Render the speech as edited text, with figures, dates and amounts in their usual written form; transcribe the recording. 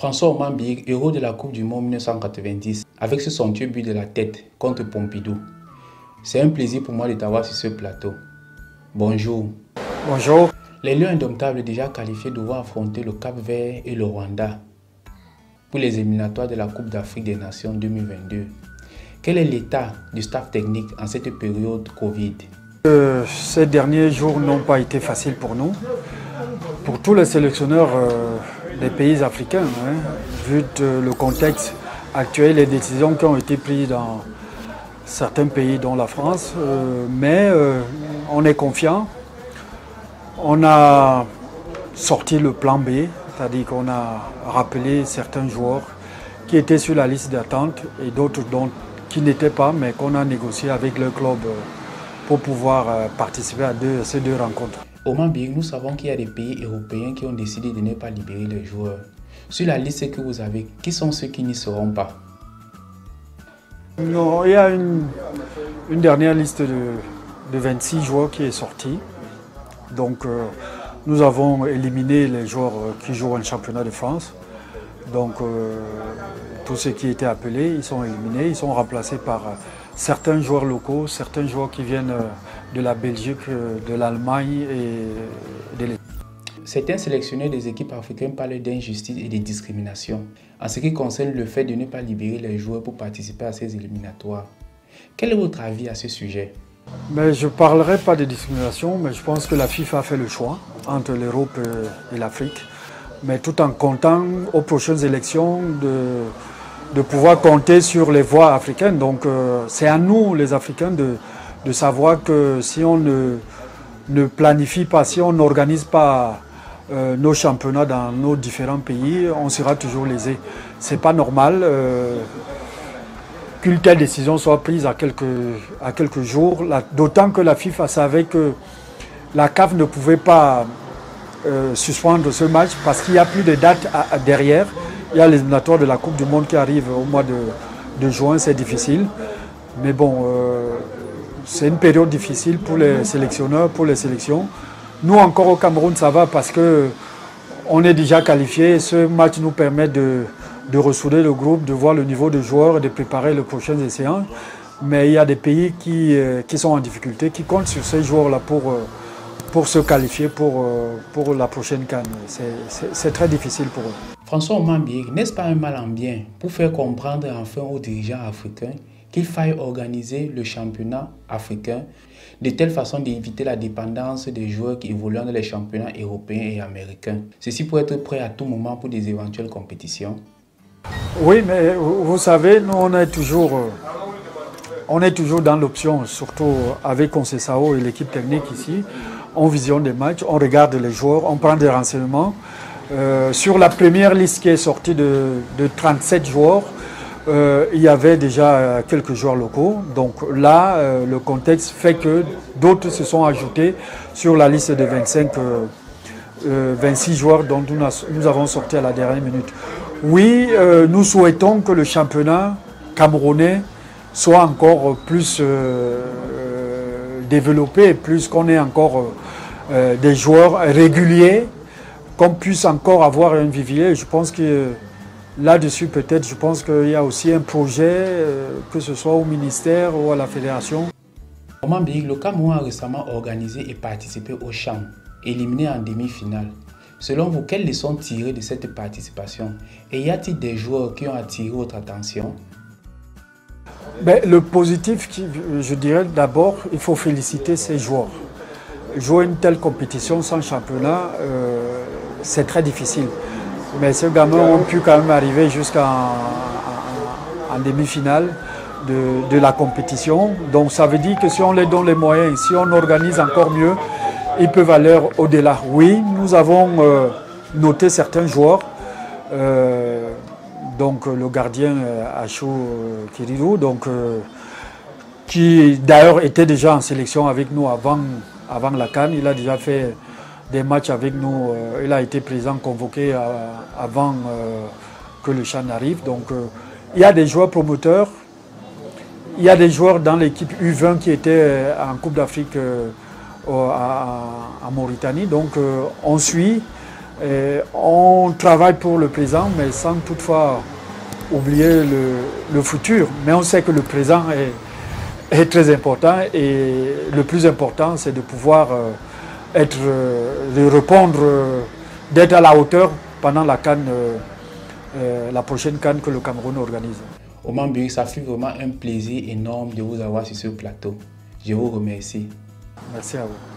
François Omambik, héros de la Coupe du Monde 1990, avec ce somptueux but de la tête contre Pompidou. C'est un plaisir pour moi de t'avoir sur ce plateau. Bonjour. Bonjour. Les Lions indomptables déjà qualifiés devront affronter le Cap-Vert et le Rwanda pour les éliminatoires de la Coupe d'Afrique des Nations 2022. Quel est l'état du staff technique en cette période Covid? Ces derniers jours n'ont pas été faciles pour nous, pour tous les sélectionneurs des pays africains, vu le contexte actuel, les décisions qui ont été prises dans certains pays, dont la France. Mais on est confiant. On a sorti le plan B, c'est-à-dire qu'on a rappelé certains joueurs qui étaient sur la liste d'attente et d'autres qui n'étaient pas, mais qu'on a négocié avec le club pour pouvoir participer à ces deux rencontres. Au Omambik, nous savons qu'il y a des pays européens qui ont décidé de ne pas libérer les joueurs. Sur la liste que vous avez, qui sont ceux qui n'y seront pas? Non, il y a une dernière liste de 26 joueurs qui est sortie. Donc nous avons éliminé les joueurs qui jouent en championnat de France. Donc tous ceux qui étaient appelés, ils sont éliminés, ils sont remplacés par certains joueurs locaux, certains joueurs qui viennent de la Belgique, de l'Allemagne et de l'État. Certains sélectionneurs des équipes africaines parlent d'injustice et de discrimination en ce qui concerne le fait de ne pas libérer les joueurs pour participer à ces éliminatoires. Quel est votre avis à ce sujet? Mais je ne parlerai pas de discrimination, mais je pense que la FIFA a fait le choix entre l'Europe et l'Afrique, mais tout en comptant aux prochaines élections de pouvoir compter sur les voix africaines. Donc c'est à nous, les Africains, de savoir que si on ne planifie pas, si on n'organise pas nos championnats dans nos différents pays, on sera toujours lésé. Ce n'est pas normal qu'une telle décision soit prise à quelques jours, d'autant que la FIFA savait que la CAF ne pouvait pas suspendre ce match parce qu'il n'y a plus de date derrière. Il y a l'éliminatoire de la Coupe du Monde qui arrive au mois de juin, c'est difficile. Mais bon, c'est une période difficile pour les sélectionneurs, pour les sélections. Nous encore au Cameroun, ça va parce qu'on est déjà qualifiés. Ce match nous permet de ressouder le groupe, de voir le niveau de joueurs et de préparer les prochaines séances. Mais il y a des pays qui sont en difficulté, qui comptent sur ces joueurs-là pour se qualifier pour la prochaine CAN. C'est très difficile pour eux. François Omambik, n'est-ce pas un mal en bien pour faire comprendre enfin aux dirigeants africains qu'il faille organiser le championnat africain de telle façon d'éviter la dépendance des joueurs qui évoluent dans les championnats européens et américains? Ceci pour être prêt à tout moment pour des éventuelles compétitions. Oui, mais vous savez, nous on est toujours dans l'option, surtout avec Conceição et l'équipe technique ici. On visionne des matchs, on regarde les joueurs, on prend des renseignements. Sur la première liste qui est sortie de 37 joueurs, il y avait déjà quelques joueurs locaux. Donc là, le contexte fait que d'autres se sont ajoutés sur la liste de 26 joueurs dont nous avons sorti à la dernière minute. Oui, nous souhaitons que le championnat camerounais soit encore plus développé, plus qu'on ait encore des joueurs réguliers, qu'on puisse encore avoir un vivier. Je pense que là-dessus, peut-être, je pense qu'il y a aussi un projet, que ce soit au ministère ou à la fédération. Omambik, le Cameroun a récemment organisé et participé au CHAN, éliminé en demi-finale. Selon vous, quelles leçons tirer de cette participation? Et y a-t-il des joueurs qui ont attiré votre attention? Le positif, je dirais d'abord, il faut féliciter ces joueurs. Jouer une telle compétition sans championnat, c'est très difficile. Mais ces gamins ont pu quand même arriver jusqu'en demi-finale de la compétition. Donc ça veut dire que si on les donne les moyens, si on organise encore mieux, ils peuvent aller au-delà. Oui, nous avons noté certains joueurs, donc le gardien Achou Kirilou, qui d'ailleurs était déjà en sélection avec nous avant la CAN. Il a déjà fait des matchs avec nous, il a été présent, convoqué avant que le CHAN arrive. Donc il y a des joueurs promoteurs, il y a des joueurs dans l'équipe U20 qui étaient en Coupe d'Afrique à Mauritanie. Donc on suit On travaille pour le présent, mais sans toutefois oublier le futur. Mais on sait que le présent est très important et le plus important, c'est de pouvoir de répondre, d'être à la hauteur pendant la CAN, la prochaine CAN que le Cameroun organise. Oman Biri, ça fut vraiment un plaisir énorme de vous avoir sur ce plateau. Je vous remercie. Merci à vous.